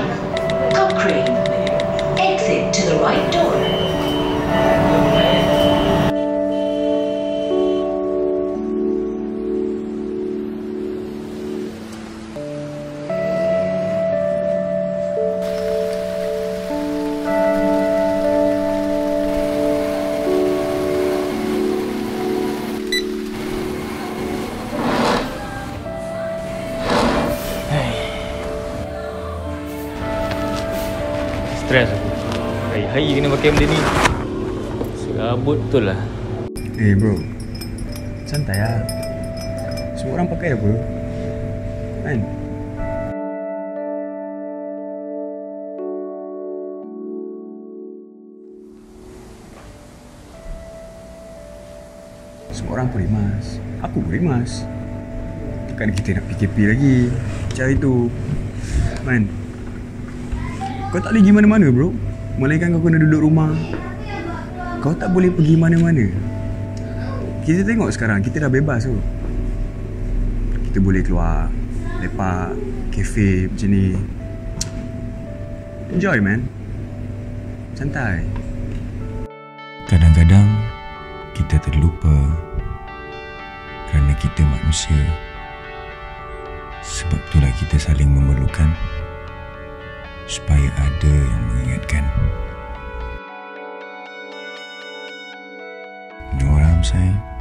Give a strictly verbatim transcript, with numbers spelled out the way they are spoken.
Cochrane. Exit to the right door. Stres aku. Hari-hari kena pakai benda ni. Serabut betul lah. Eh hey bro, santai lah. Semua orang pakai apa? Kan? Semua orang pun rimas. Aku pun rimas. Takkan kita nak P K P lagi cara itu. Man, kau tak boleh pergi mana-mana bro. Melainkan kau kena duduk rumah. Kau tak boleh pergi mana-mana. Kita tengok sekarang, kita dah bebas tu. Kita boleh keluar, lepak, kafe macam ni. Enjoy man. Santai. Kadang-kadang kita terlupa kerana kita manusia. Sebab itulah kita saling memerlukan, supaya ada yang mengingatkan. You know what I'm saying?